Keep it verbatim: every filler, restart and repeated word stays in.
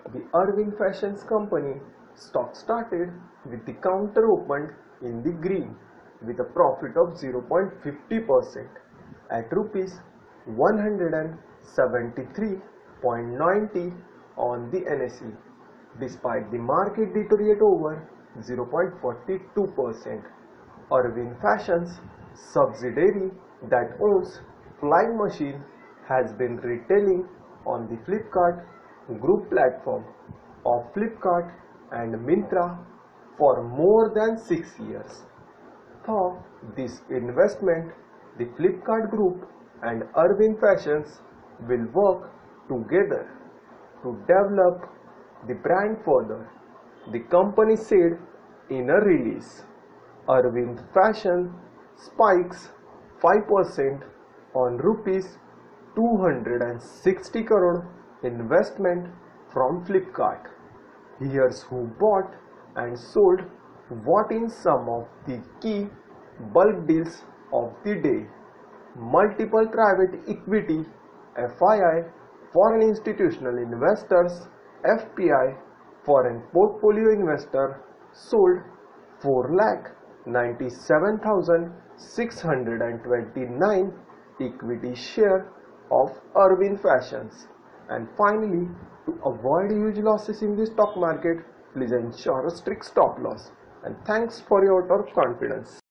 The Arvind Fashions Company stock started with the counter opened in the green with a profit of zero point five zero percent at rupees one hundred seventy-three point nine zero on the N S E despite the market deteriorate over zero point four two percent. Arvind Fashions subsidiary that owns Flying Machine has been retailing on the Flipkart group platform of Flipkart and Myntra for more than six years. For this investment, the Flipkart group and Arvind Fashions will work together to develop the brand further. The company said in a release. Arvind Fashion spikes five percent on rupees two hundred sixty crore investment from Flipkart. Here's who bought and sold what in some of the key bulk deals of the day. Multiple private equity, F I I, foreign institutional investors, F P I, foreign portfolio investor sold four lakh ninety-seven thousand six hundred twenty-nine equity share of Arvind Fashions. And finally, to avoid huge losses in the stock market, please ensure a strict stop loss. And thanks for your confidence.